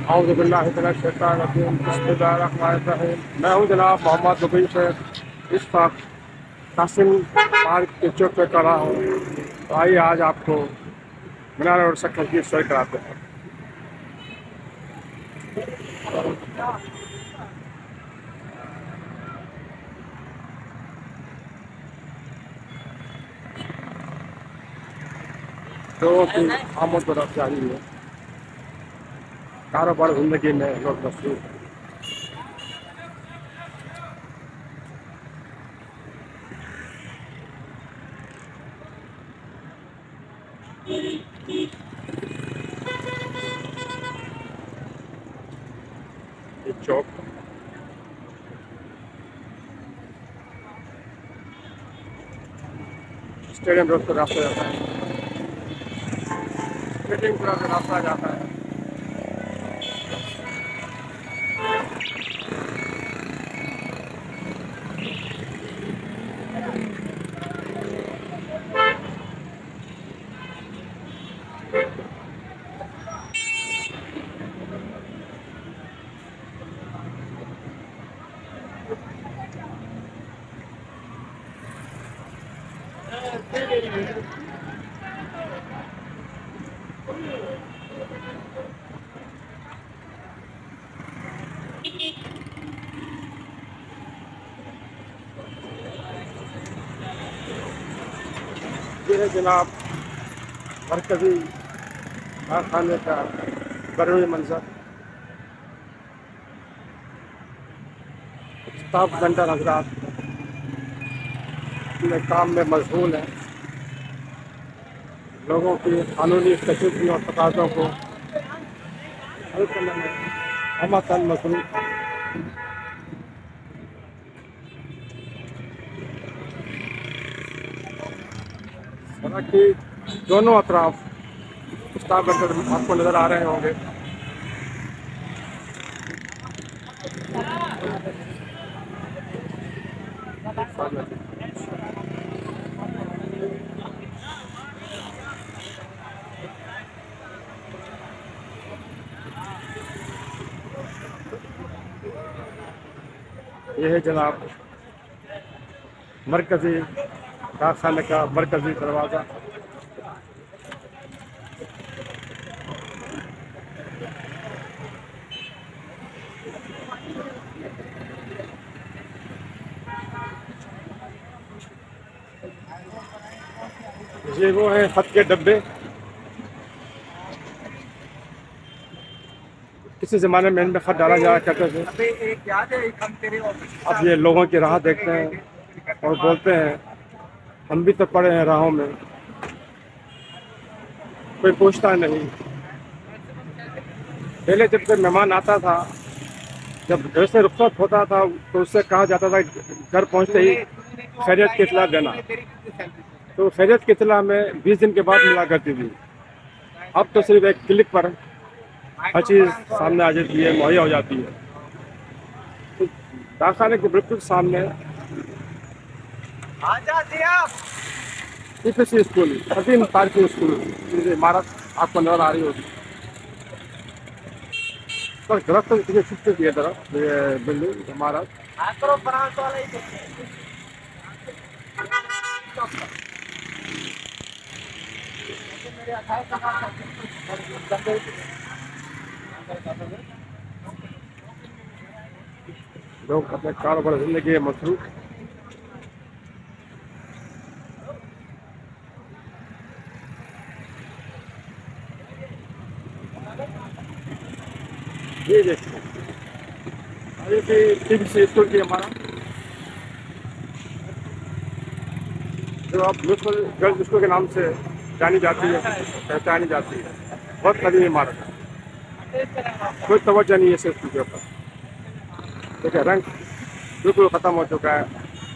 औज़ुबिल्लाहिमिनश्शैतानिर्रजीम बिस्मिल्लाहिर्रहमानिर्रहीम। मैं हूँ जनाब मोहम्मद मुबीन शेख। इस वक्त कासिम पार्क के चौक पे खड़ा हूँ। तो आइए आज आपको मीनार और शक्कर की सैर कराते हैं। लोगों की आमद और रफ्तारी है, कारोबार जिंदगी में लोग मसरूफ हैं। ये चौक स्टेडियम रोड पर रास्ता जाता है, स्टेडियम पूरा का रास्ता जाता है। ये है जनाब मरकजी कारखाने का बरूनी मंजर। स्टाफ सेंटर हजरात अपने काम में मशगूल हैं। लोगों की कानूनी कसूरी और तकाज़ों को हल करने में हमतन मसरूफ। सड़क की दोनों अतराफ स्टाफ सेंटर आपको नज़र आ रहे होंगे। यह है जनाब मरकजी कारखाने का मरकजी दरवाज़ा। ये वो है खत के डब्बे। किसी ज़माने में इनमें खत डाला जाया करते थे। अब ये लोगों की राह देखते हैं और बोलते हैं हम भी तो पड़े हैं राहों में, कोई पूछता नहीं। पहले जब कोई मेहमान आता था, जब घर से रुखसत होता था तो उससे कहा जाता था घर पहुंचते ही खैरियत की इत्तला देना। तो खैरियत की इत्तला में 20 दिन के बाद मिला करती थी। अब तो सिर्फ एक क्लिक पर हर चीज़ सामने आ जाती है, मुहैया हो जाती है। तो कारखाने के बिल्कुल सामने TPC school, Hakim parking school की इमारत आपको नजर आ रही होगी। तो दरख्त तो छुट्टी की है दरख्त, ये बिल्डिंग इमारत। लोग अपने कारोबार जिंदगी में मसरूफ। ये देखिए अभी भी टीपीसी स्कूल की इमारत, जो अब म्यूनसिपल गर्ल्स स्कूल के नाम से जानी जाती है, पहचानी जाती है। बहुत कदीम इमारत है, कोई तवज्जो नहीं है इस स्कूल के ऊपर। देखिए रंग बिल्कुल ख़त्म हो चुका है।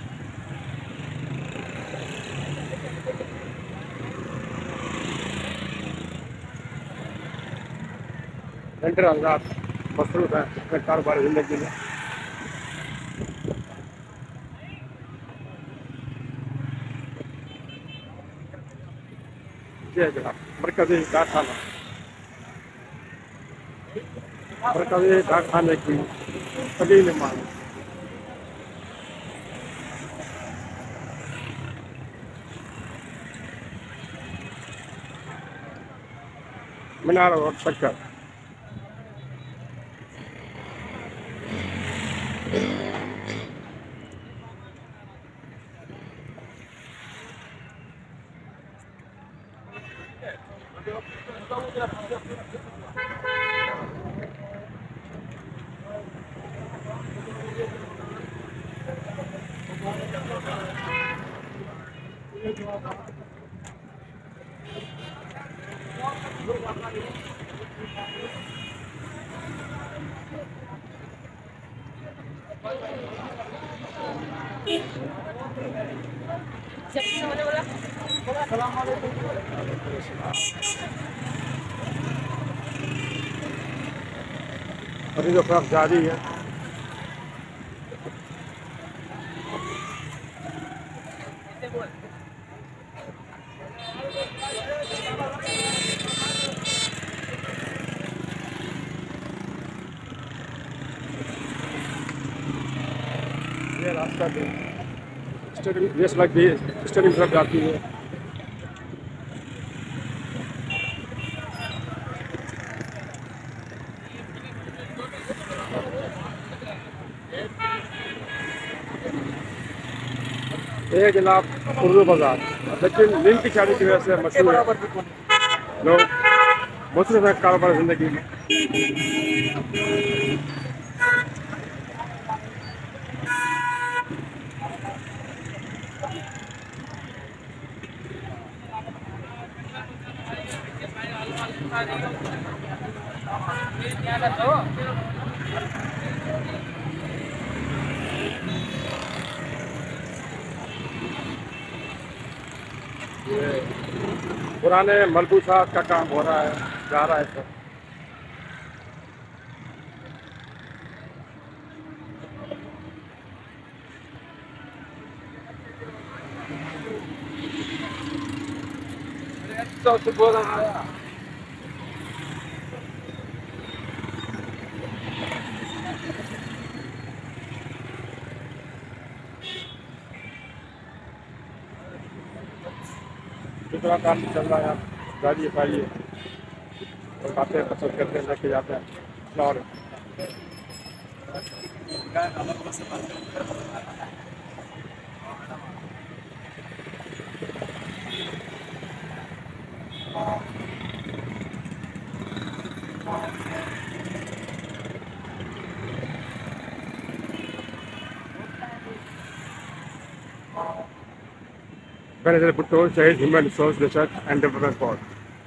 सेंटर हज़रात मसरूफ है अपने कारोबार जिंदगी में। ये है जनाब मरकजी कारखाना। और कभी खाने की कभी नहीं मांगी। मीनार और शक्कर। अभी जो खराब जारी है। ये रास्ता स्टेडियम रेस लगती है, स्टेडियम तरफ जाती है। ये जनाब उर्दू बाजार, लेकिन नीम की शादी की वजह से मशहूर है। लोग मुसरफ है कारोबार जिंदगी में। पुराने मलबूसा का काम हो रहा है, जा रहा है सर। दूसरा काम चल रहा है, गाड़ी पाइए और खाते हैं, पसंद करते हैं, लेके जाते हैं। और Venezuela Bhutto, Shahid Human Resource Research and Development Board.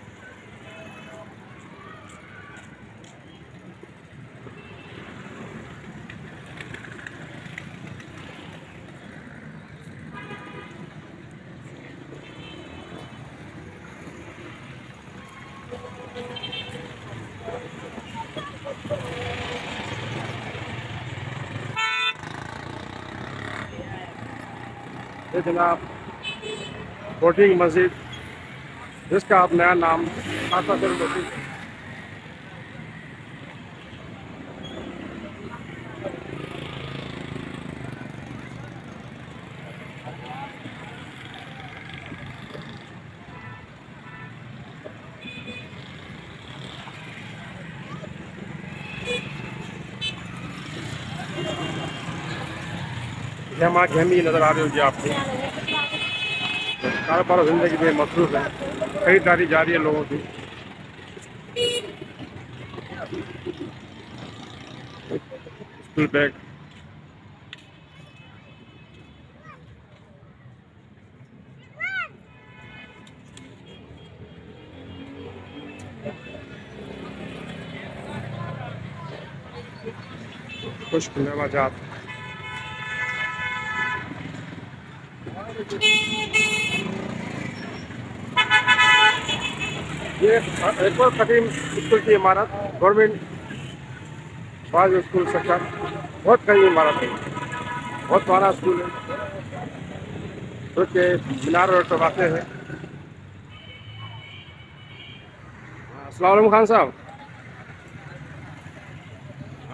ये जनाब वोटिंग मस्जिद, जिसका आप नया नाम आता कर वोटिंग। गहमा गहमी नजर आ रही होगी आपको। कारोबार जिंदगी में मसरूफ है, खरीदारी जारी है लोगों की। स्कूल बैग, खुश्क नवाजात। ये एक और कदीम स्कूल की इमारत, गवर्नमेंट बॉयज स्कूल सेक्शन, बहुत कई इमारत है, बहुत पुराना स्कूल है, जो कि मीनार रोड पर वाक़ है। अस्सलाम वालेकुम खान साहब।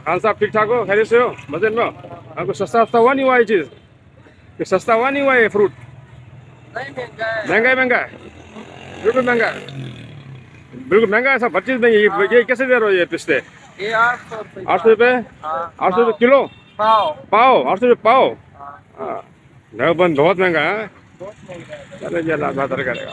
खान साहब ठीक ठाक हो, खैरियत से हो, मजे में हो? आपको सस्ता सस्ता हुआ नहीं हुआ ये चीज़? ये सस्ता हुआ नहीं हुआ ये फ्रूट? नहीं महंगा है। महंगा है, महंगा है, बिल्कुल महंगा है, बिल्कुल महंगा है, सब हर चीज़ महंगी। ये कैसे दे रहे हो ये पिस्ते? ये 800 रुपये। 800 रुपये? हाँ 800 रुपये किलो? पाव। पाव? 800 रुपये पाव? हाँ हाँ, देवबंद बहुत महंगा है। बहुत महंगा है। चलो जी, अल्लाह बेहतर करेगा।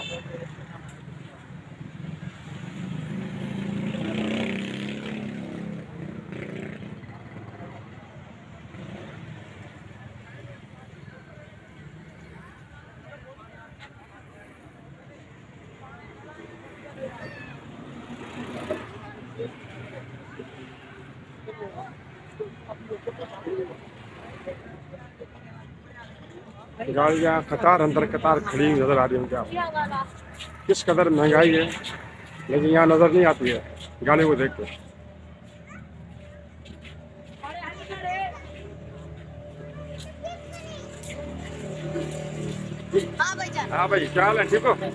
गाड़ियाँ कतार अंदर कतार खड़ी नजर आ रही है क्या? किस कदर महंगाई है, लेकिन यहाँ नजर नहीं आती है गाड़ी को देख के। हाँ भाई, क्या हाल है, ठीक हो?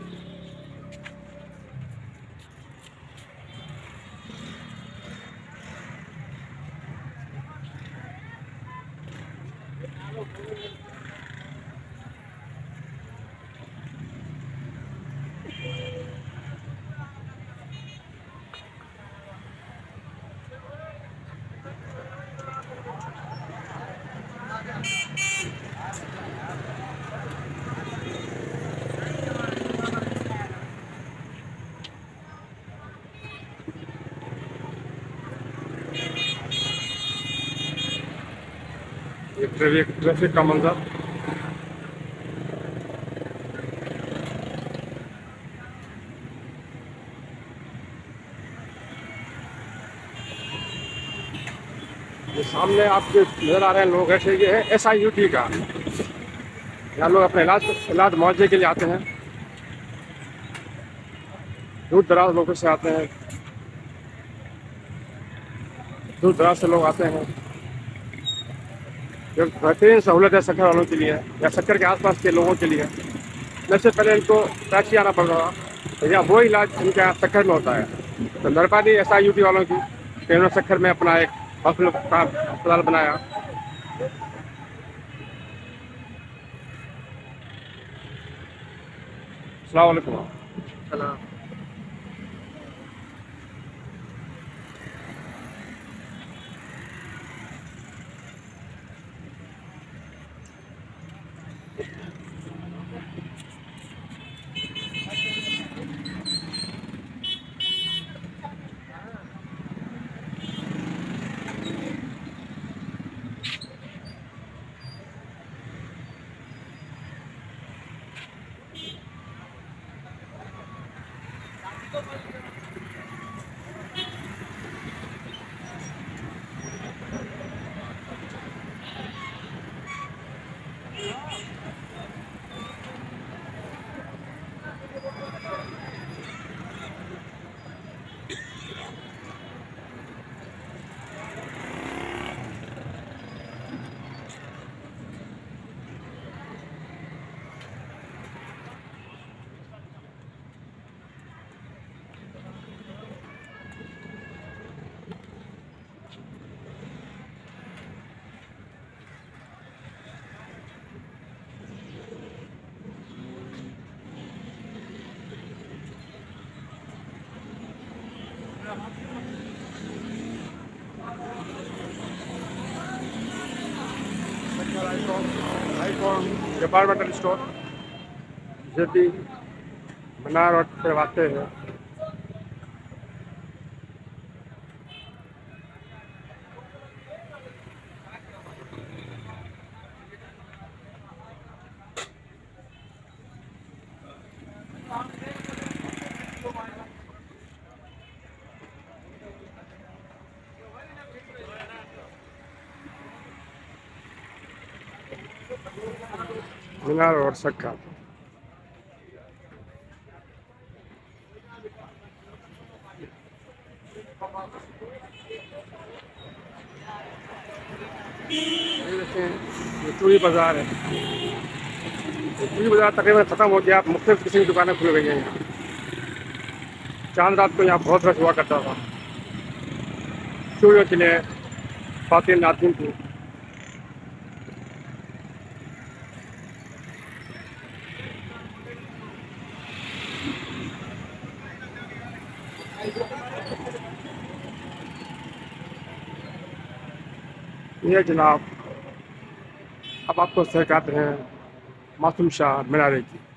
ये ट्रैफिक का मंजर। ये सामने आपके नजर आ रहे हैं लोग, ऐसे ये है SIUT का। यहाँ लोग अपने इलाज मुआवजे के लिए आते हैं, दूर दराज लोगों से आते हैं, दूर दराज से लोग आते हैं। जो बेहतरीन सहूलत है शक्कर वालों के लिए या शक्कर के आसपास के लोगों के लिए। वैसे पहले इनको टैक्सी आना पड़ रहा था, या वो इलाज इनके यहाँ शक्कर में होता है। तो मेहरबानी SIUT वालों की कि उन्होंने शक्कर में अपना एक अस्पताल बनाया। अस्सलाम वालेकुम। सलाम। Icon departmental store JP Manar road पे वाक़ है। मीनार और सक्का। ये देखें, ये चूड़ी बाज़ार है। चूड़ी बाज़ार तकरीबन ख़त्म हो गया, मुख्तलिफ किस्म की दुकानें खुल गई हैं यहाँ। चांद रात को यहाँ बहुत रश हुआ करता था चूड़ियों के लिए, ख़वातीन नाज़रीन को ये जनाब अब आपको सहकाते हैं मासूम शाह मीनारे की।